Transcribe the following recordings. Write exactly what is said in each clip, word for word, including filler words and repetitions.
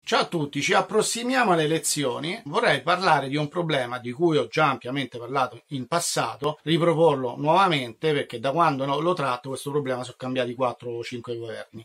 Ciao a tutti, ci approssimiamo alle elezioni. Vorrei parlare di un problema di cui ho già ampiamente parlato in passato, riproporlo nuovamente perché da quando lo tratto questo problema sono cambiati quattro o cinque governi.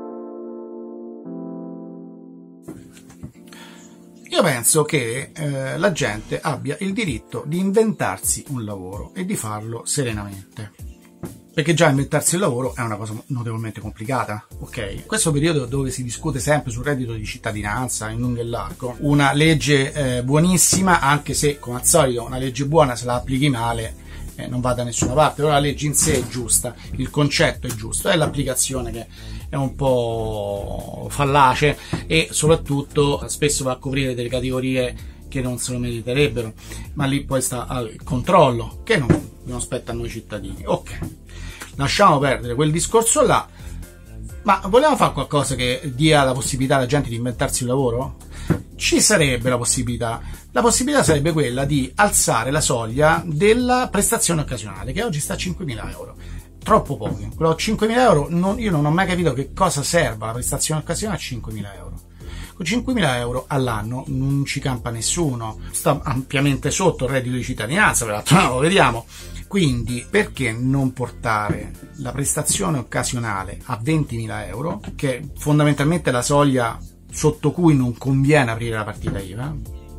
Io penso che eh, la gente abbia il diritto di inventarsi un lavoro e di farlo serenamente. Perché già inventarsi il lavoro è una cosa notevolmente complicata, ok? In questo periodo dove si discute sempre sul reddito di cittadinanza in lungo e largo, una legge eh, buonissima, anche se come al solito una legge buona se la applichi male eh, non va da nessuna parte, però la legge in sé è giusta, il concetto è giusto, è l'applicazione che è un po' fallace e soprattutto spesso va a coprire delle categorie che non se lo meriterebbero, ma lì poi sta al controllo che non, non spetta a noi cittadini. Ok, lasciamo perdere quel discorso là, ma vogliamo fare qualcosa che dia la possibilità alla gente di inventarsi un lavoro? Ci sarebbe la possibilità. La possibilità sarebbe quella di alzare la soglia della prestazione occasionale, che oggi sta a cinquemila euro. Troppo poco. Quello cinquemila euro, non, io non ho mai capito che cosa serva la prestazione occasionale a cinquemila euro. Con cinquemila euro all'anno non ci campa nessuno, sta ampiamente sotto il reddito di cittadinanza, peraltro no, lo vediamo. Quindi perché non portare la prestazione occasionale a ventimila euro, che è fondamentalmente la soglia sotto cui non conviene aprire la partita I V A,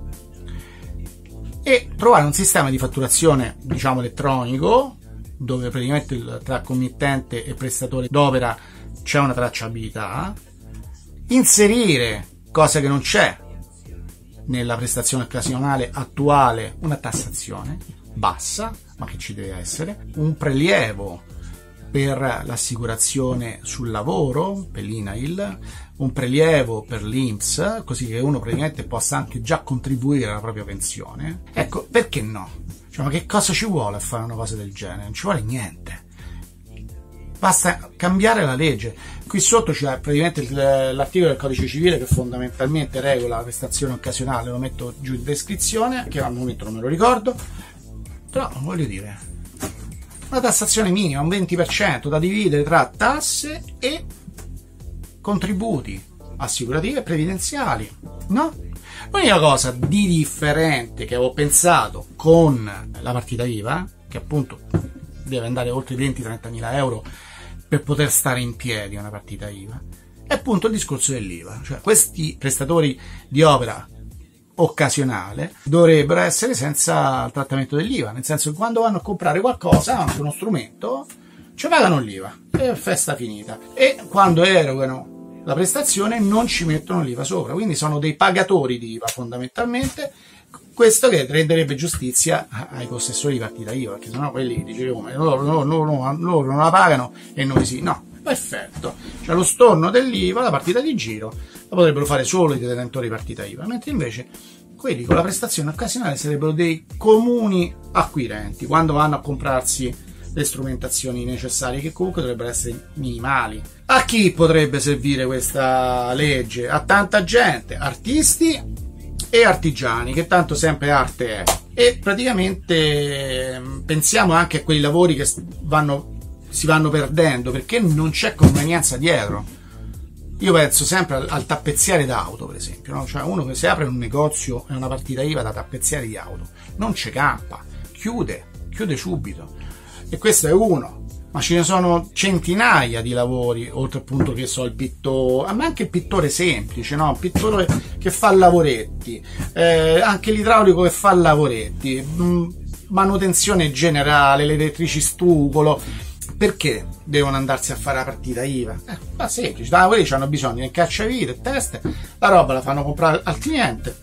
e trovare un sistema di fatturazione, diciamo, elettronico, dove praticamente tra committente e prestatore d'opera c'è una tracciabilità, inserire, cosa che non c'è nella prestazione occasionale attuale, una tassazione bassa, ma che ci deve essere, un prelievo per l'assicurazione sul lavoro, per l'I N A I L, un prelievo per l'I N P S, così che uno praticamente possa anche già contribuire alla propria pensione. Ecco, perché no? Cioè, ma che cosa ci vuole a fare una cosa del genere? Non ci vuole niente. Basta cambiare la legge. Qui sotto c'è praticamente l'articolo del codice civile che fondamentalmente regola la prestazione occasionale, lo metto giù in descrizione, che al momento non me lo ricordo, però voglio dire, una tassazione minima, un venti per cento da dividere tra tasse e contributi assicurativi e previdenziali, no? L'unica cosa di differente che avevo pensato con la partita I V A, che appunto deve andare oltre i venti trentamila euro per poter stare in piedi una partita I V A, è appunto il discorso dell'I V A. Cioè, questi prestatori di opera occasionale dovrebbero essere senza il trattamento dell'I V A, nel senso che quando vanno a comprare qualcosa, anche uno strumento, ci pagano l'I V A e festa finita, e quando erogano la prestazione non ci mettono l'I V A sopra, quindi sono dei pagatori di I V A fondamentalmente. Questo che renderebbe giustizia ai possessori di partita I V A, perché sennò quelli dice come loro, loro, loro, loro non la pagano e noi sì. No, perfetto, cioè lo storno dell'I V A, la partita di giro la potrebbero fare solo i detentori di partita I V A, mentre invece quelli con la prestazione occasionale sarebbero dei comuni acquirenti quando vanno a comprarsi le strumentazioni necessarie, che comunque dovrebbero essere minimali. A chi potrebbe servire questa legge? A tanta gente, artisti e artigiani, che tanto sempre arte è, e praticamente pensiamo anche a quei lavori che vanno, si vanno perdendo perché non c'è convenienza dietro. Io penso sempre al, al tappezziere d'auto, per esempio, no? Cioè uno che si apre un negozio e una partita I V A da tappezziere di auto non c'è campa, chiude, chiude subito, e questo è uno. Ma ce ne sono centinaia di lavori, oltre appunto che so il pittore, ma anche il pittore semplice, no? Il pittore che fa lavoretti, eh, anche l'idraulico che fa lavoretti, mh, manutenzione generale, le elettrici stucolo. Perché devono andarsi a fare la partita I V A? Eh, ma semplice, da quelli hanno bisogno del cacciavite, teste, la roba la fanno comprare al cliente,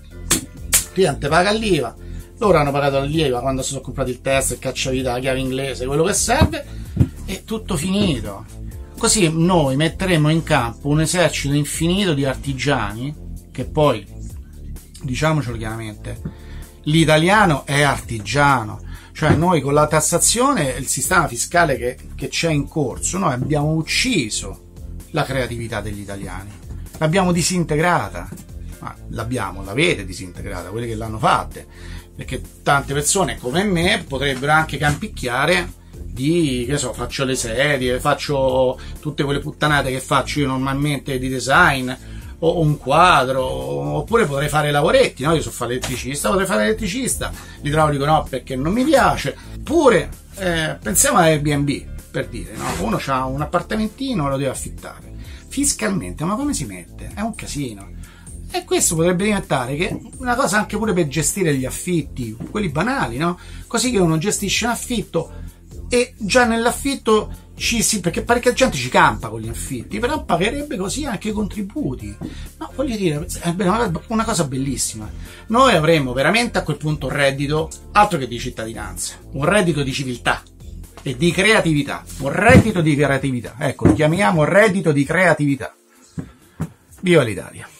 il cliente paga l'I V A, loro hanno pagato l'I V A quando si sono comprati il test, il cacciavite, la chiave inglese, quello che serve, è tutto finito. Così noi metteremo in campo un esercito infinito di artigiani, che poi, diciamocelo chiaramente, l'italiano è artigiano. Cioè noi con la tassazione e il sistema fiscale che, che c'è in corso, noi abbiamo ucciso la creatività degli italiani, l'abbiamo disintegrata, ma l'abbiamo, l'avete disintegrata, quelli che l'hanno fatte, perché tante persone come me potrebbero anche campicchiare di, che so, faccio le sedie, faccio tutte quelle puttanate che faccio io normalmente di design, o un quadro, oppure potrei fare lavoretti, no? Io so fare l'elettricista, potrei fare l'elettricista, l'idraulico no perché non mi piace, oppure eh, pensiamo a Airbnb, per dire, no? Uno ha un appartamentino, lo deve affittare, fiscalmente, ma come si mette? È un casino. E questo potrebbe diventare che una cosa anche pure per gestire gli affitti, quelli banali, no? Così che uno gestisce un affitto e già nell'affitto ci si, perché parecchia gente ci campa con gli affitti, però pagherebbe così anche i contributi. No, voglio dire, è una cosa bellissima. Noi avremmo veramente a quel punto un reddito altro che di cittadinanza, un reddito di civiltà e di creatività, un reddito di creatività. Ecco, lo chiamiamo reddito di creatività. Viva l'Italia!